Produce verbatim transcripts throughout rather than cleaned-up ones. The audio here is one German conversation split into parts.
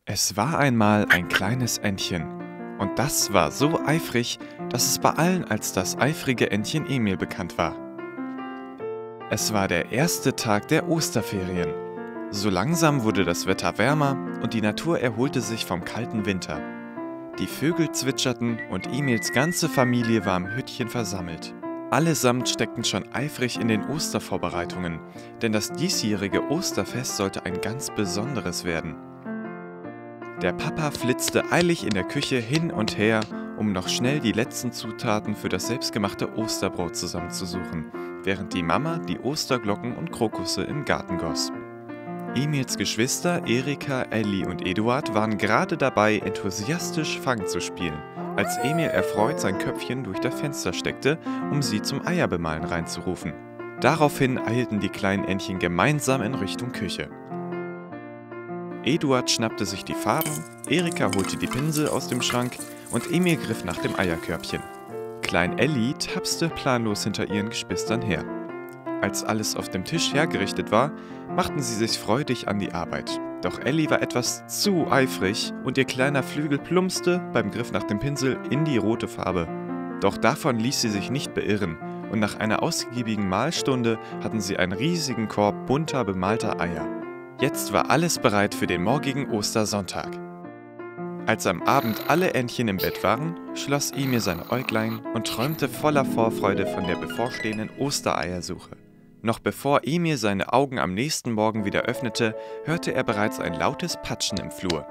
Es war einmal ein kleines Entchen. Und das war so eifrig, dass es bei allen als das eifrige Entchen Emil bekannt war. Es war der erste Tag der Osterferien. So langsam wurde das Wetter wärmer und die Natur erholte sich vom kalten Winter. Die Vögel zwitscherten und Emils ganze Familie war im Hüttchen versammelt. Allesamt steckten schon eifrig in den Ostervorbereitungen, denn das diesjährige Osterfest sollte ein ganz besonderes werden. Der Papa flitzte eilig in der Küche hin und her, um noch schnell die letzten Zutaten für das selbstgemachte Osterbrot zusammenzusuchen, während die Mama die Osterglocken und Krokusse im Garten goss. Emils Geschwister Erika, Elli und Eduard waren gerade dabei, enthusiastisch Fang zu spielen, als Emil erfreut sein Köpfchen durch das Fenster steckte, um sie zum Eierbemalen reinzurufen. Daraufhin eilten die kleinen Entchen gemeinsam in Richtung Küche. Eduard schnappte sich die Farben, Erika holte die Pinsel aus dem Schrank und Emil griff nach dem Eierkörbchen. Klein Elli tapste planlos hinter ihren Geschwistern her. Als alles auf dem Tisch hergerichtet war, machten sie sich freudig an die Arbeit. Doch Elli war etwas zu eifrig und ihr kleiner Flügel plumpste beim Griff nach dem Pinsel in die rote Farbe. Doch davon ließ sie sich nicht beirren und nach einer ausgiebigen Malstunde hatten sie einen riesigen Korb bunter bemalter Eier. Jetzt war alles bereit für den morgigen Ostersonntag. Als am Abend alle Entchen im Bett waren, schloss Emil seine Äuglein und träumte voller Vorfreude von der bevorstehenden Ostereiersuche. Noch bevor Emil seine Augen am nächsten Morgen wieder öffnete, hörte er bereits ein lautes Patschen im Flur.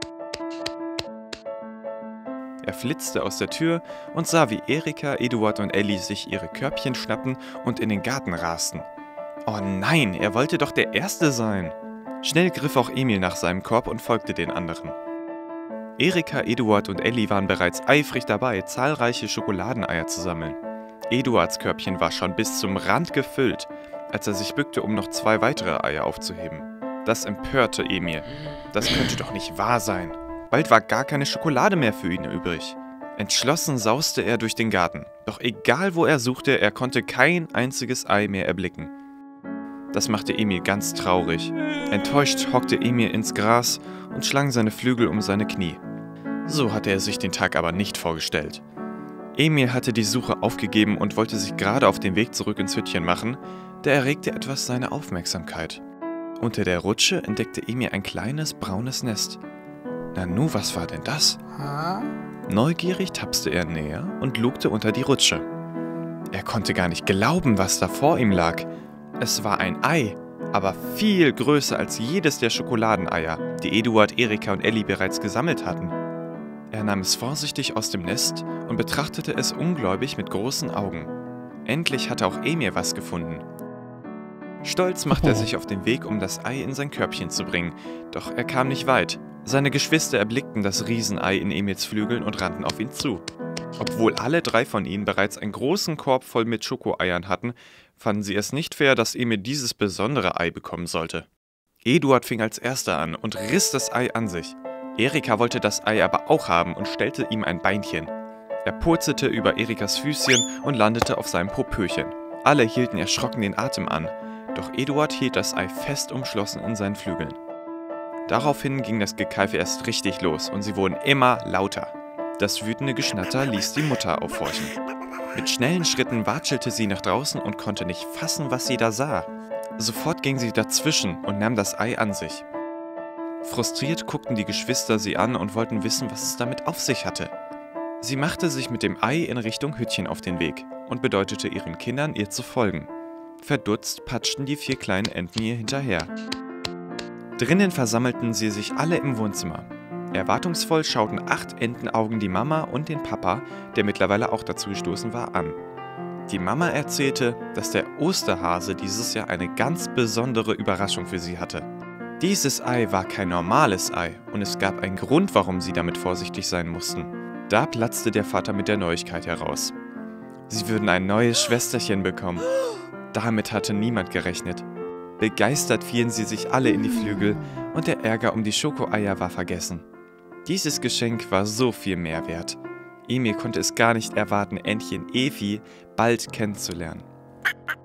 Er flitzte aus der Tür und sah, wie Erika, Eduard und Elli sich ihre Körbchen schnappten und in den Garten rasten. Oh nein, er wollte doch der Erste sein! Schnell griff auch Emil nach seinem Korb und folgte den anderen. Erika, Eduard und Elli waren bereits eifrig dabei, zahlreiche Schokoladeneier zu sammeln. Eduards Körbchen war schon bis zum Rand gefüllt, als er sich bückte, um noch zwei weitere Eier aufzuheben. Das empörte Emil. Das könnte doch nicht wahr sein. Bald war gar keine Schokolade mehr für ihn übrig. Entschlossen sauste er durch den Garten. Doch egal wo er suchte, er konnte kein einziges Ei mehr erblicken. Das machte Emil ganz traurig. Enttäuscht hockte Emil ins Gras und schlang seine Flügel um seine Knie. So hatte er sich den Tag aber nicht vorgestellt. Emil hatte die Suche aufgegeben und wollte sich gerade auf den Weg zurück ins Hüttchen machen, da erregte etwas seine Aufmerksamkeit. Unter der Rutsche entdeckte Emil ein kleines braunes Nest. Nanu, was war denn das? Neugierig tapste er näher und lugte unter die Rutsche. Er konnte gar nicht glauben, was da vor ihm lag. Es war ein Ei, aber viel größer als jedes der Schokoladeneier, die Eduard, Erika und Elli bereits gesammelt hatten. Er nahm es vorsichtig aus dem Nest und betrachtete es ungläubig mit großen Augen. Endlich hatte auch Emil was gefunden. Stolz machte er sich auf den Weg, um das Ei in sein Körbchen zu bringen, doch er kam nicht weit. Seine Geschwister erblickten das Riesenei in Emils Flügeln und rannten auf ihn zu. Obwohl alle drei von ihnen bereits einen großen Korb voll mit Schokoeiern hatten, fanden sie es nicht fair, dass Emil dieses besondere Ei bekommen sollte. Eduard fing als erster an und riss das Ei an sich. Erika wollte das Ei aber auch haben und stellte ihm ein Beinchen. Er purzelte über Erikas Füßchen und landete auf seinem Popöchen. Alle hielten erschrocken den Atem an, doch Eduard hielt das Ei fest umschlossen in seinen Flügeln. Daraufhin ging das Gekeife erst richtig los und sie wurden immer lauter. Das wütende Geschnatter ließ die Mutter aufhorchen. Mit schnellen Schritten watschelte sie nach draußen und konnte nicht fassen, was sie da sah. Sofort ging sie dazwischen und nahm das Ei an sich. Frustriert guckten die Geschwister sie an und wollten wissen, was es damit auf sich hatte. Sie machte sich mit dem Ei in Richtung Hüttchen auf den Weg und bedeutete ihren Kindern, ihr zu folgen. Verdutzt patschten die vier kleinen Enten ihr hinterher. Drinnen versammelten sie sich alle im Wohnzimmer. Erwartungsvoll schauten acht Entenaugen die Mama und den Papa, der mittlerweile auch dazu gestoßen war, an. Die Mama erzählte, dass der Osterhase dieses Jahr eine ganz besondere Überraschung für sie hatte. Dieses Ei war kein normales Ei und es gab einen Grund, warum sie damit vorsichtig sein mussten. Da platzte der Vater mit der Neuigkeit heraus. Sie würden ein neues Schwesterchen bekommen. Damit hatte niemand gerechnet. Begeistert fielen sie sich alle in die Flügel und der Ärger um die Schokoeier war vergessen. Dieses Geschenk war so viel mehr wert. Emil konnte es gar nicht erwarten, Entchen Evi bald kennenzulernen.